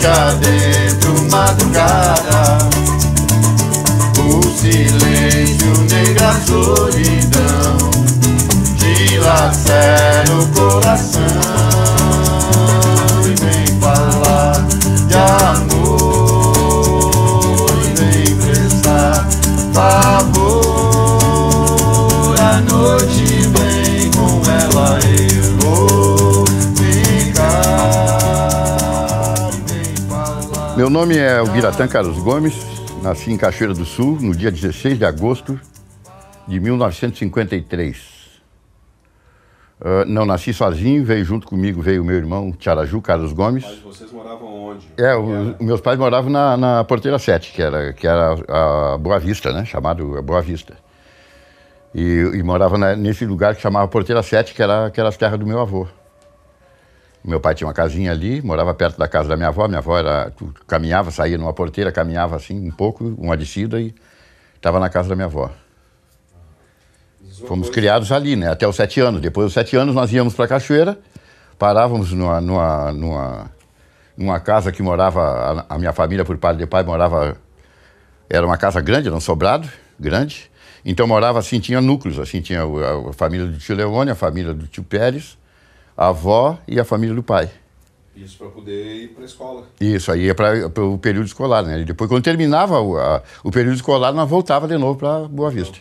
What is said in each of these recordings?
fica dentro madrugada, o silêncio, negra solidão, dilacera o coração e vem falar de amor e vem prestar favor. A noite vem com ela, eu vou ficar e vem falar. Meu nome é Ubiratã Carlos Gomes, nasci em Cachoeira do Sul no dia 16 de agosto de 1953. Não nasci sozinho, veio junto comigo, veio o meu irmão Tiaraju Carlos Gomes. Mas vocês moravam onde? Meus pais moravam na Porteira 7, que era a Boa Vista, né? Chamado Boa Vista. E morava nesse lugar que chamava Porteira 7, que era as terras do meu avô. Meu pai tinha uma casinha ali, morava perto da casa da minha avó. Minha avó caminhava, saía numa porteira, caminhava assim um pouco, uma descida e estava na casa da minha avó. Fomos criados ali, né? Até os 7 anos. Depois dos 7 anos nós íamos para Cachoeira, parávamos numa casa que morava, a minha família por parte de pai morava, era uma casa grande, era um sobrado grande. Então morava assim, tinha núcleos, assim, tinha a família do tio Leone, a família do tio Pérez, a avó e a família do pai. Isso para poder ir para a escola? Isso, aí ia para o período escolar, né? E depois, quando terminava o período escolar, nós voltava de novo para Boa Vista.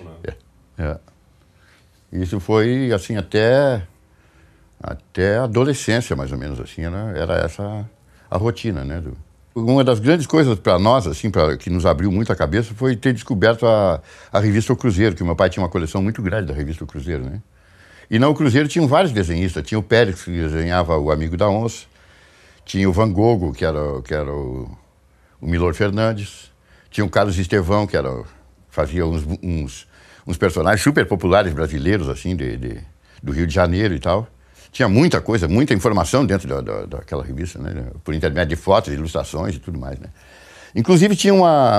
Isso foi, assim, até a adolescência, mais ou menos, assim, era essa a rotina, né? Uma das grandes coisas para nós, assim, que nos abriu muito a cabeça, foi ter descoberto a revista O Cruzeiro, que o meu pai tinha uma coleção muito grande da revista O Cruzeiro, né? E no Cruzeiro tinham vários desenhistas. Tinha o Pérez, que desenhava O Amigo da Onça. Tinha o Van Gogh, que era o Milor Fernandes. Tinha o Carlos Estevão, que fazia uns personagens super populares brasileiros, assim, do Rio de Janeiro e tal. Tinha muita coisa, muita informação dentro daquela revista, né? Por intermédio de fotos, ilustrações e tudo mais, né? Inclusive tinha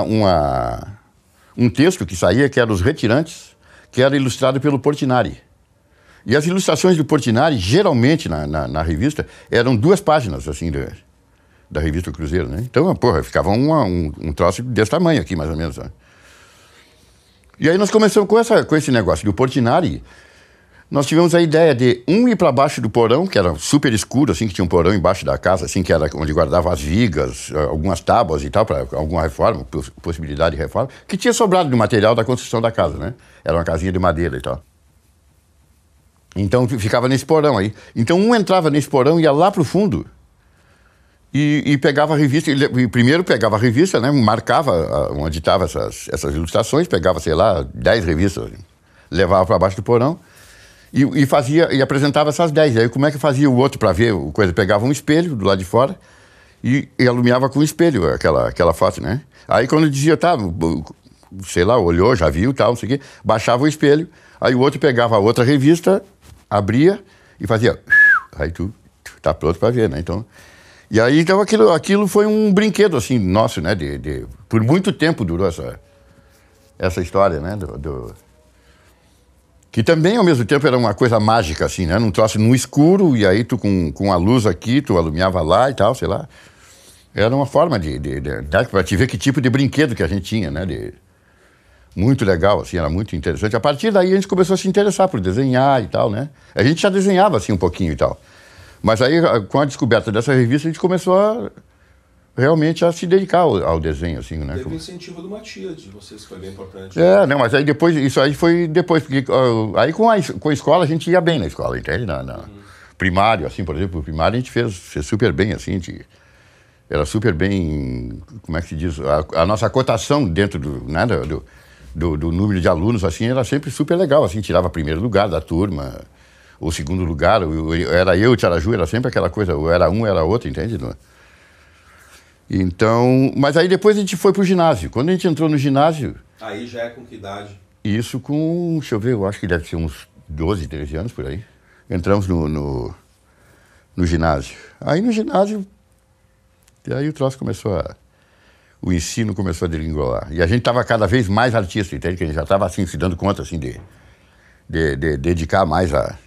um texto que saía, que era Os Retirantes, que era ilustrado pelo Portinari. E as ilustrações do Portinari, geralmente na revista, eram 2 páginas, assim, da revista O Cruzeiro, né? Então, porra, ficava um troço desse tamanho aqui, mais ou menos, né? E aí nós começamos com esse negócio do Portinari. Nós tivemos a ideia de ir para baixo do porão, que era super escuro, assim, que tinha um porão embaixo da casa, assim, que era onde guardava as vigas, algumas tábuas e tal, para alguma reforma, possibilidade de reforma, que tinha sobrado do material da construção da casa, né? Era uma casinha de madeira e tal. Então ficava nesse porão aí. Então entrava nesse porão, ia lá pro fundo e pegava a revista. E primeiro pegava a revista, né? Marcava onde estavam essas ilustrações, pegava, sei lá, 10 revistas, levava para baixo do porão e apresentava essas 10. E aí como é que fazia o outro para ver a coisa? Pegava um espelho do lado de fora e alumiava com o espelho aquela foto, né? Aí quando dizia, tá, sei lá, olhou, já viu, tal, não sei o quê, baixava o espelho, aí o outro pegava a outra revista, abria e fazia, aí tu tá pronto para ver, né? Então, e aí então aquilo foi um brinquedo assim nosso, né? Por muito tempo durou essa história, né? Que também ao mesmo tempo era uma coisa mágica assim, né? Num troço no escuro e aí tu com a luz aqui, tu alumiava lá e tal, sei lá. Era uma forma para te ver que tipo de brinquedo que a gente tinha, né? Muito legal, assim, era muito interessante. A partir daí a gente começou a se interessar por desenhar e tal, né? A gente já desenhava, assim, um pouquinho e tal. Mas aí, com a descoberta dessa revista, a gente começou realmente a se dedicar ao desenho, assim, né? Teve o incentivo de uma tia de vocês, que foi bem importante. Não, mas aí depois, isso aí foi depois, porque aí com a escola a gente ia bem na escola, entende? Primário, assim, por exemplo, primário a gente fez super bem, assim, era super bem, como é que se diz? A nossa cotação dentro do número de alunos, assim, era sempre super legal, assim, tirava primeiro lugar da turma, ou segundo lugar, era eu, o Tiaraju, era sempre aquela coisa, ou era um, era outro, entende? Então, mas aí depois a gente foi pro ginásio. Quando a gente entrou no ginásio... Aí já é com que idade? Isso com, deixa eu ver, eu acho que deve ser uns 12, 13 anos, por aí. Entramos no ginásio. Aí no ginásio, e aí o troço começou o ensino começou a degringolar. E a gente estava cada vez mais artista, entende? Que a gente já estava assim, se dando conta assim, de dedicar mais a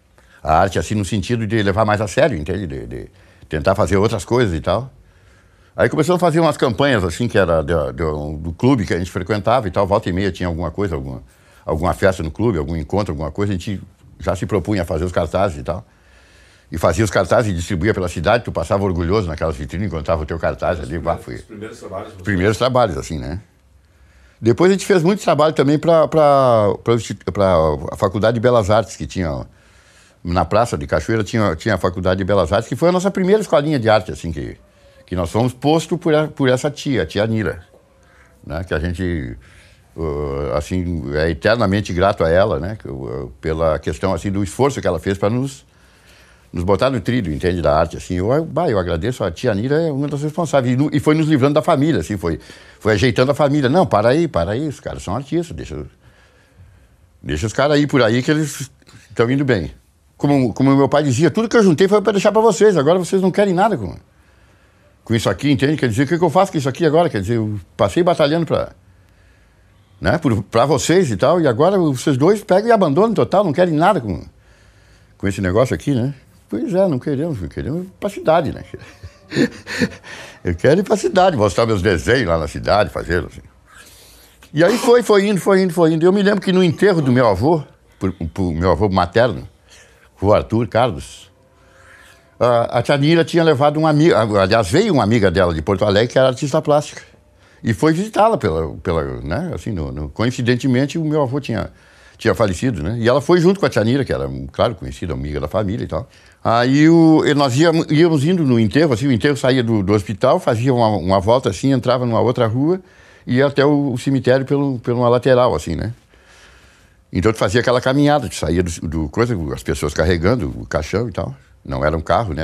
arte, assim, no sentido de levar mais a sério, entende? De tentar fazer outras coisas e tal. Aí começamos a fazer umas campanhas, assim, que era do clube que a gente frequentava e tal. Volta e meia tinha alguma coisa, alguma festa no clube, algum encontro, alguma coisa. A gente já se propunha a fazer os cartazes e tal. E fazia os cartazes e distribuía pela cidade. Tu passava orgulhoso naquelas vitrines, encontrava o teu cartaz ali. Os primeiros trabalhos. Os primeiros trabalhos, assim, né? Depois a gente fez muito trabalho também para a Faculdade de Belas Artes, que tinha... Na Praça de Cachoeira tinha a Faculdade de Belas Artes, que foi a nossa primeira escolinha de arte, assim, que nós fomos posto por essa tia, a tia Nira, né? Que a gente, assim, é eternamente grato a ela, né? Pela questão, assim, do esforço que ela fez para nos botar no trilho, entende, da arte, assim. Eu agradeço, a tia Nira é uma das responsáveis, e foi nos livrando da família, assim, foi ajeitando a família. Não, para aí, os caras são artistas, deixa os caras aí por aí que eles estão indo bem. Como meu pai dizia, tudo que eu juntei foi para deixar para vocês, agora vocês não querem nada com isso aqui, entende? Quer dizer, o que eu faço com isso aqui agora? Quer dizer, eu passei batalhando para vocês e tal, e agora vocês dois pegam e abandonam total, não querem nada com esse negócio aqui, né? Pois é, não queremos ir para a cidade, né? Eu quero ir para a cidade, mostrar meus desenhos lá na cidade, fazer assim. E aí foi indo. Eu me lembro que no enterro do meu avô, pro meu avô materno, o Arthur Carlos, a tia Nira tinha levado uma amiga, aliás, veio uma amiga dela de Porto Alegre, que era artista plástica, e foi visitá-la né, assim, coincidentemente o meu avô tinha falecido, né, e ela foi junto com a tia Nira, que era, claro, conhecida, amiga da família e tal. Aí nós íamos indo no enterro, assim, o enterro saía do hospital, fazia uma volta assim, entrava numa outra rua, e ia até o cemitério por uma lateral, assim, né. Então tu fazia aquela caminhada, tu saía do coisa, as pessoas carregando o caixão e tal. Não era um carro, né?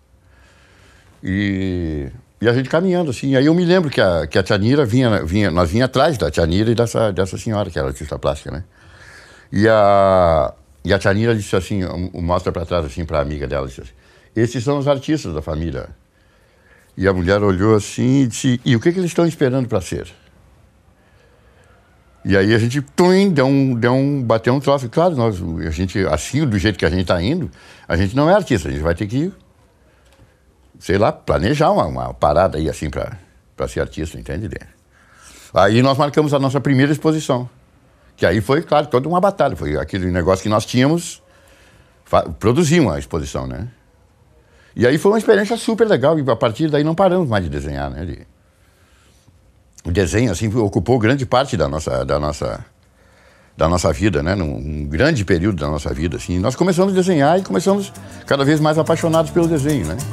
E a gente caminhando, assim. Aí eu me lembro que a tia Nira nós vinha atrás da tia Nira e dessa senhora, que era artista plástica, né? E a tia Nira disse assim, mostra pra trás, assim, pra amiga dela, disse assim, esses são os artistas da família. E a mulher olhou assim e disse, e o que eles estão esperando pra ser? E aí a gente bateu um troço. Claro, a gente, assim, do jeito que a gente está indo, a gente não é artista, a gente vai ter que, sei lá, planejar uma parada aí, assim, para ser artista, entende? Aí nós marcamos a nossa primeira exposição, que aí foi, claro, toda uma batalha, foi aquele negócio que nós tínhamos, produzir uma exposição, né? E aí foi uma experiência super legal, e a partir daí não paramos mais de desenhar, né? O desenho, assim, ocupou grande parte da nossa vida, né? Num grande período da nossa vida, assim. Nós começamos a desenhar e começamos cada vez mais apaixonados pelo desenho, né?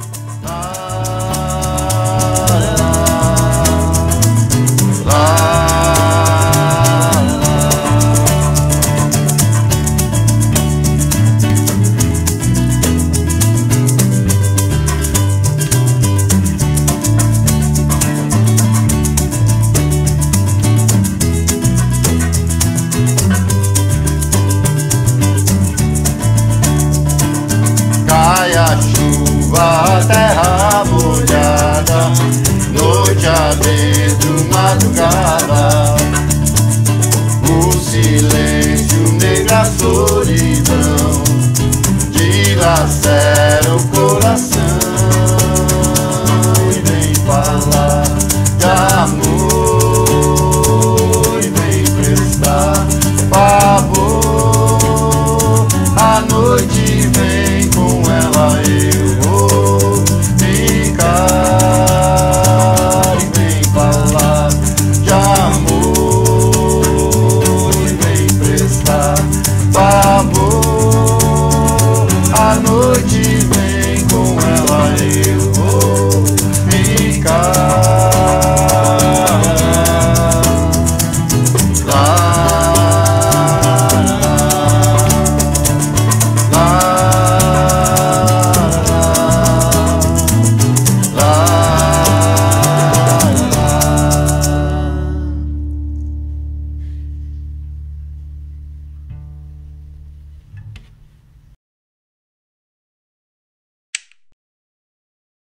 Terra molhada, noite adentro, madrugada, o silêncio, negra solidão, dilacera.